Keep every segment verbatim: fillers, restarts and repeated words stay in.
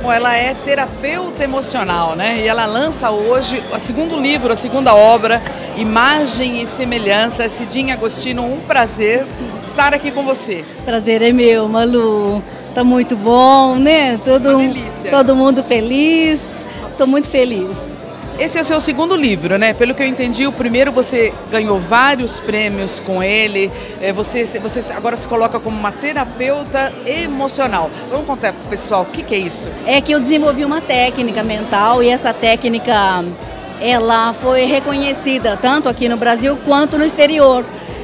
Bom, ela é terapeuta emocional, né? E ela lança hoje o segundo livro, a segunda obra, Imagem e Semelhança. Cidinha Agostino, um prazer estar aqui com você. Prazer é meu, Malu. Tá muito bom, né? Todo, Uma delícia. Todo mundo feliz. Tô muito feliz. Esse é o seu segundo livro, né? Pelo que eu entendi, o primeiro você ganhou vários prêmios com ele. Você, você agora se coloca como uma terapeuta emocional. Vamos contar para o pessoal o que, que é isso? É que eu desenvolvi uma técnica mental e essa técnica ela foi reconhecida tanto aqui no Brasil quanto no exterior.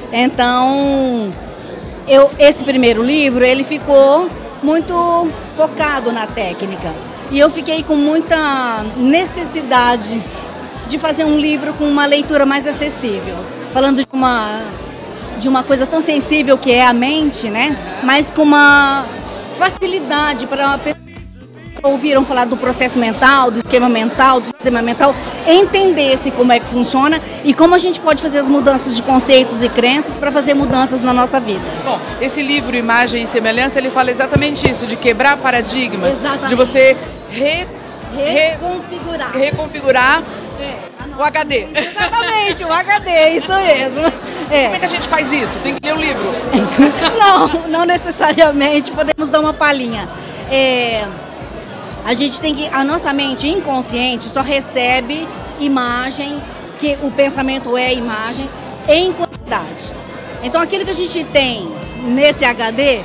Então, eu, esse primeiro livro ele ficou muito focado na técnica. E eu fiquei com muita necessidade de fazer um livro com uma leitura mais acessível. Falando de uma, de uma coisa tão sensível que é a mente, né? Mas com uma facilidade para pessoas que ouviram falar do processo mental, do esquema mental, do sistema mental, entendesse como é que funciona e como a gente pode fazer as mudanças de conceitos e crenças para fazer mudanças na nossa vida. Bom, esse livro Imagem e Semelhança, ele fala exatamente isso, de quebrar paradigmas, Exatamente. de você re, reconfigurar, re, reconfigurar é, o H D. Exatamente, o H D, isso mesmo. É. Como é que a gente faz isso? Tem que ler o livro? Não, não necessariamente, podemos dar uma palhinha. É, a gente tem que, a nossa mente inconsciente só recebe imagem, que o pensamento é imagem, em quantidade. Então aquilo que a gente tem nesse H D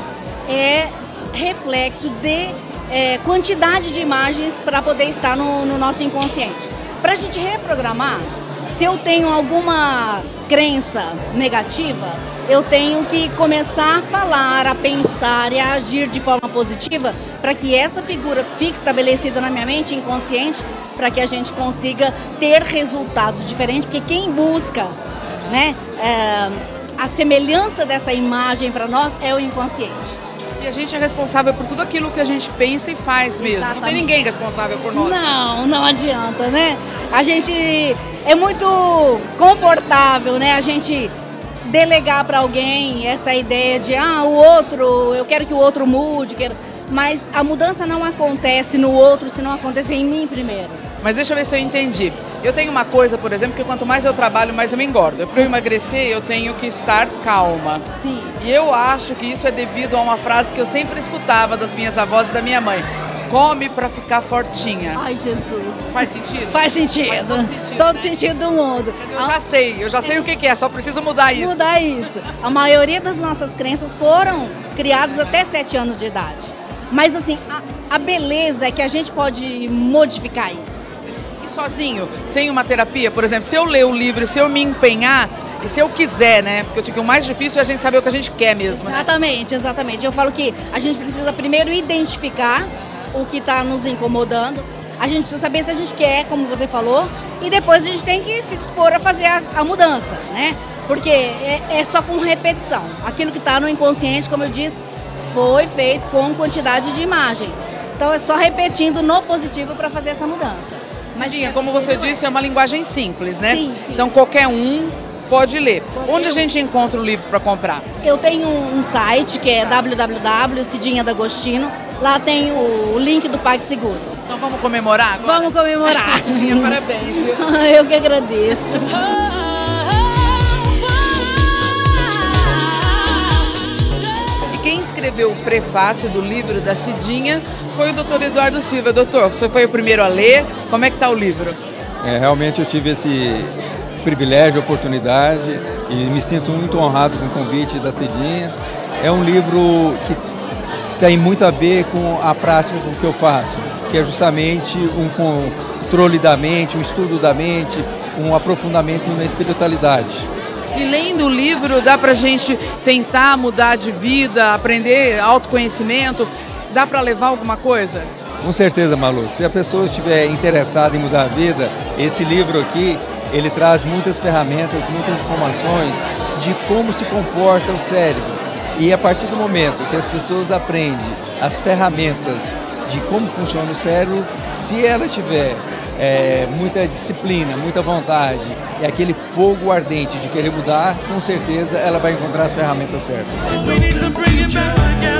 é reflexo de é, quantidade de imagens para poder estar no, no nosso inconsciente. Para a gente reprogramar, se eu tenho alguma crença negativa, eu tenho que começar a falar, a pensar e a agir de forma positiva para que essa figura fique estabelecida na minha mente inconsciente, para que a gente consiga ter resultados diferentes, porque quem busca, né, é, a semelhança dessa imagem para nós é o inconsciente. E a gente é responsável por tudo aquilo que a gente pensa e faz mesmo. Exatamente. Não tem ninguém responsável por nós. Não, não adianta, né? A gente é muito confortável, né? A gente delegar para alguém essa ideia de, ah, o outro, eu quero que o outro mude, quero... mas a mudança não acontece no outro se não acontecer em mim primeiro. Mas deixa eu ver se eu entendi. Eu tenho uma coisa, por exemplo, que quanto mais eu trabalho, mais eu me engordo. Para eu emagrecer, eu tenho que estar calma. Sim. E eu acho que isso é devido a uma frase que eu sempre escutava das minhas avós e da minha mãe. Come para ficar fortinha. Ai, Jesus. Faz sentido? Faz sentido. Faz todo sentido. Todo sentido do mundo. Mas eu já sei, eu já sei o que que é, só preciso mudar isso. Mudar isso. A maioria das nossas crenças foram criadas até sete anos de idade. Mas assim, a, a beleza é que a gente pode modificar isso. E sozinho, sem uma terapia, por exemplo, se eu ler o livro, se eu me empenhar, e se eu quiser, né? Porque eu digo que o mais difícil é a gente saber o que a gente quer mesmo, Exatamente, né? exatamente. Eu falo que a gente precisa primeiro identificar o que está nos incomodando. A gente precisa saber se a gente quer, como você falou, e depois a gente tem que se dispor a fazer a, a mudança, né? Porque é, é só com repetição. Aquilo que está no inconsciente, como eu disse, foi feito com quantidade de imagem. Então é só repetindo no positivo para fazer essa mudança. Mas, Cidinha, como você disse, é uma linguagem simples, né? Sim, sim. Então qualquer um pode ler. Qualquer Onde a um. gente encontra o livro para comprar? Eu tenho um site que é w w w ponto cidinha d'agostino. Lá tem o link do PagSeguro. Então vamos comemorar agora? Vamos comemorar. Cidinha, parabéns. Viu? Eu que agradeço. E quem escreveu o prefácio do livro da Cidinha foi o doutor Eduardo Silva. Doutor, você foi o primeiro a ler. Como é que está o livro? É, realmente eu tive esse privilégio, oportunidade e me sinto muito honrado com o convite da Cidinha. É um livro que tem muito a ver com a prática do que eu faço, que é justamente um controle da mente, um estudo da mente, um aprofundamento na espiritualidade. E lendo o livro dá pra gente tentar mudar de vida, aprender autoconhecimento, dá para levar alguma coisa? Com certeza, Malu. Se a pessoa estiver interessada em mudar a vida, esse livro aqui, ele traz muitas ferramentas, muitas informações de como se comporta o cérebro. E a partir do momento que as pessoas aprendem as ferramentas de como funciona o cérebro, se ela tiver é, muita disciplina, muita vontade e aquele fogo ardente de querer mudar, com certeza ela vai encontrar as ferramentas certas.